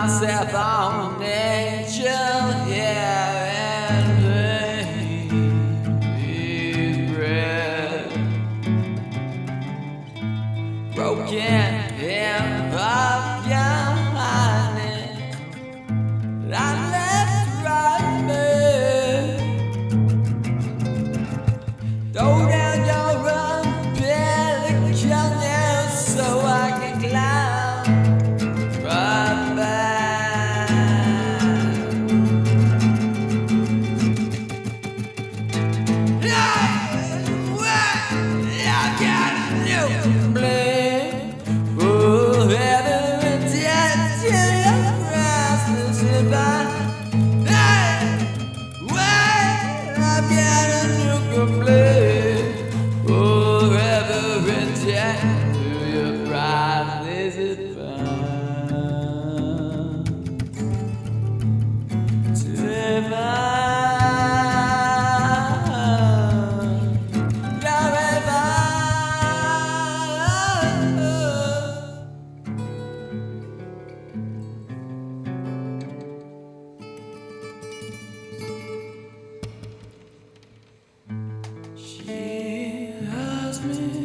myself on nature, yeah, and regret. Broken in of your honey, I left right there. Throw down your umbilical nails so I can climb right back. I got a new plan. Whoever intends to cross this divide. I've got a new complaint. Whoever intends to cross this divide. She asked me